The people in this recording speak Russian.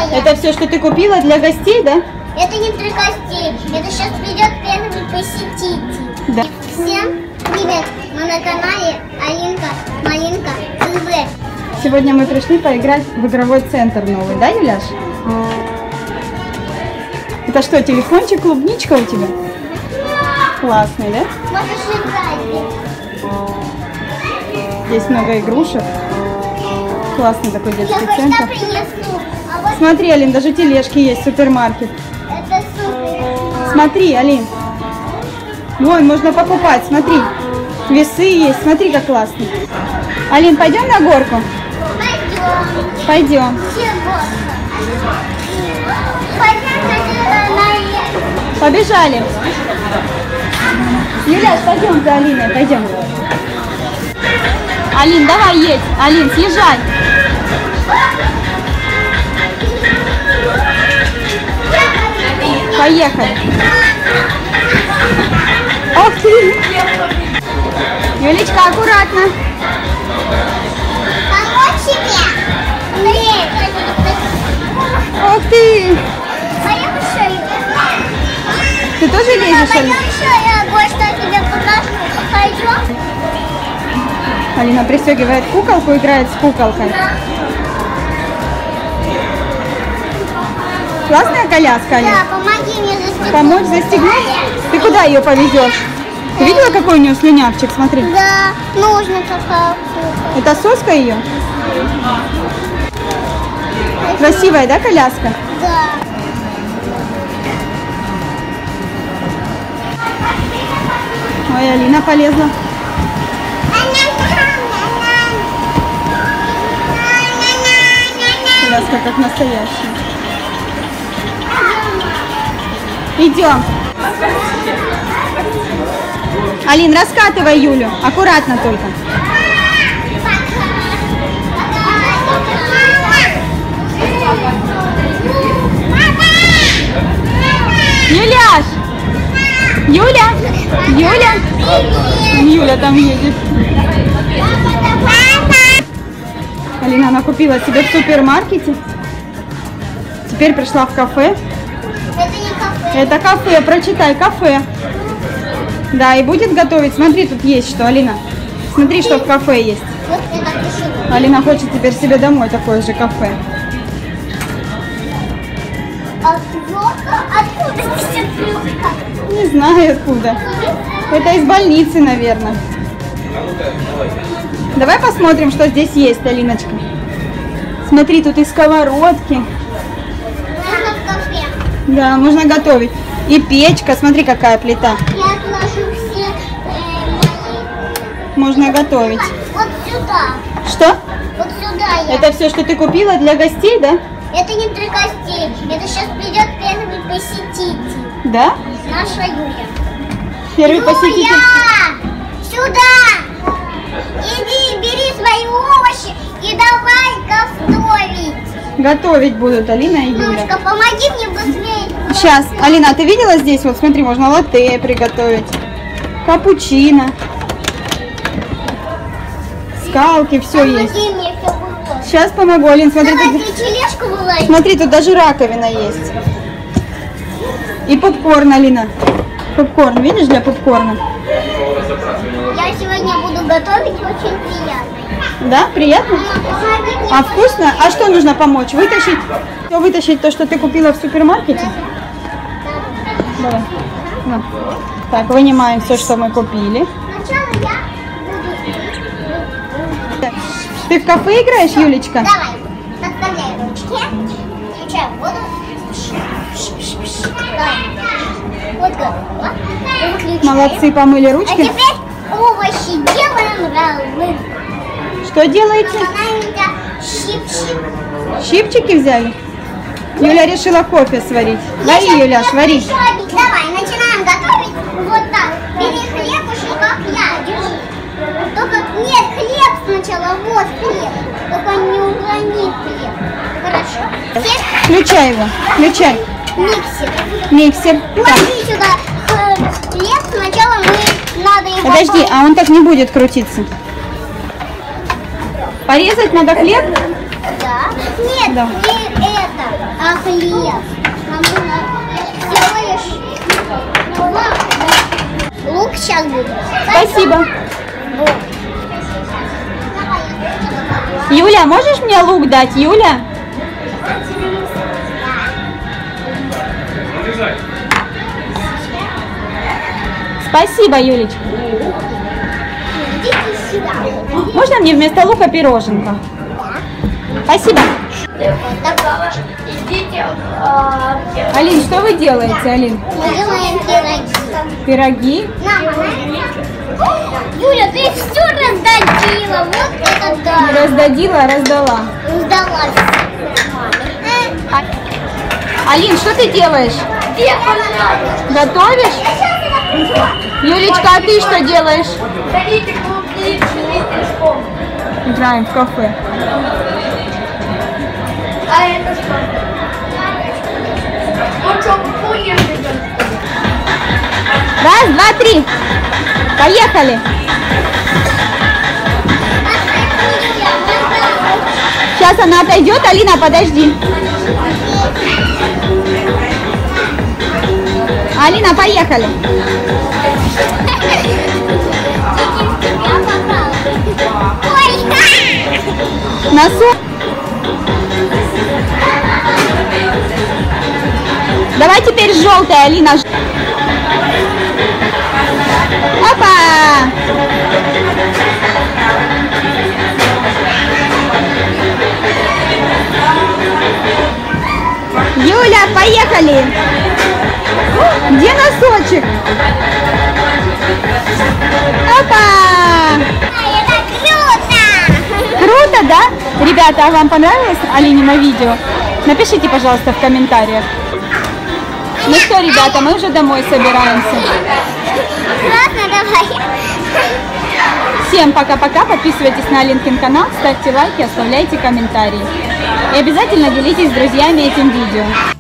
Это все, что ты купила для гостей, да? Это не для гостей. Это сейчас придет первый посетитель. Да. Всем привет. Мы на канале Алинка Малинка ТВ. Сегодня мы пришли поиграть в игровой центр новый, да, Юляш? Это что, телефончик, клубничка у тебя? Классный, да? Можешь играть. Здесь много игрушек. Классный такой детский Я центр. хоть принесу. А вот Смотри, Алин, даже тележки есть, супермаркет. это супер. Смотри, Алин. Вон, можно покупать, смотри. Весы есть, смотри, как классно. Алин, пойдем на горку? Пойдем. Пойдем. Все горка. Пойдем наверх. Побежали. Юляш, пойдем за Алиной, пойдем. Алин, давай едь. Алин, съезжай. Поехали. Ох ты. Юлечка, аккуратно. Помочь тебе? Нет. Ох ты. Пойдем еще. Ты тоже лезешь, Пойдем Алин? еще, я кое-что тебе покажу. Пойдем? Алина пристегивает куколку, играет с куколкой. Классная коляска, Алина? Да, помоги мне застегнуть. Помочь застегнуть? Ты куда ее повезешь? Ты видела, какой у нее слюнявчик? Смотри. Да, нужно такая кукла. Это соска ее? Красивая, да, коляска? Да. Ой, Алина полезла. Коляска как настоящая. Идем. Алин, раскатывай Юлю. Аккуратно только. Юляш! Юля! Юля! Юля там едет. Алина накупила себе в супермаркете. Теперь пришла в кафе. Это не кафе. Это кафе, прочитай, кафе. Да, и будет готовить. Смотри, тут есть что, Алина. Смотри, что в кафе есть. Вот я так решила. Алина хочет теперь себе домой такое же кафе. Откуда здесь открылка? Не знаю откуда. Это из больницы, наверное. Давай посмотрим, что здесь есть, Алиночка. Смотри, тут и сковородки. Можно в кафе. Да, можно готовить. И печка, смотри, какая плита. Я отложу все мои... Можно готовить. Вот сюда. Что? Вот сюда я. Это все, что ты купила для гостей, да? Это не для гостей. Это сейчас придет первый посетитель. Да? Наша Юля. Первый посетитель. Юля! Сюда! Иди, бери свои овощи и давай готовить. Готовить будут Алина и Юля. Мамочка, помоги мне быстрее. Сейчас, Алина, ты видела здесь? Вот смотри, можно латте приготовить. Капучино. Скалки, все есть. Помоги мне все было. Сейчас помогу, Алин, смотри, Давай тут, ты тележку вылазь. смотри, тут даже раковина есть. И попкорн, Алина. Попкорн, видишь, для попкорна? Я сегодня буду готовить очень приятно. Да, приятно? Помоги мне. А вкусно? А что нужно помочь? Вытащить? Все вытащить то, что ты купила в супермаркете? Давай. На. Так, вынимаем все, что мы купили. Сначала я буду... Ты в кафе играешь, Юлечка? Давай, подставляй ручки. Включаем воду. Давай. Вот готово. Выключаем. Молодцы, помыли А ручки. теперь овощи делаем роллы. Что делаете? Маленько щип-щип. Щипчики взяли? Юля решила кофе сварить. Вари, Юляш, вари. Давай, начинаем готовить. Вот так. Бери хлебушек, как я. Держи. Только нет, хлеб сначала. Вот хлеб. Только не урони хлеб. Хорошо. Теперь Включай его. Включай. миксер. Миксер. Так, Ложи сюда хлеб. Сначала надо его... подожди, а он так не будет крутиться. Порезать надо хлеб? Да. Нет, Да. не это. Спасибо. Юля, можешь мне лук дать, Юля? Спасибо, Юлечка. Можно мне вместо лука пироженка? Спасибо. Алин, что вы делаете, Алин? Мы делаем пироги. Пироги? Юля, ты все раздадила. Вот это да. Не раздадила, а раздала. Сдалась. Алин, что ты делаешь? Готовишь? Юлечка, а ты что делаешь? Играем в кафе. А это что? Ну что, будешь? Раз, два, три. Поехали. Сейчас она отойдет. Алина, подожди. Алина, поехали. Носу. Давай теперь желтая, Алина. Опа! Юля, поехали! Где носочек? Опа! Это круто! Круто, да? Ребята, а вам понравилось Алинино видео? Напишите, пожалуйста, в комментариях. Ну что, ребята, мы уже домой собираемся. Классно, давай. Всем пока-пока, подписывайтесь на Алинкин канал, ставьте лайки, оставляйте комментарии. И обязательно делитесь с друзьями этим видео.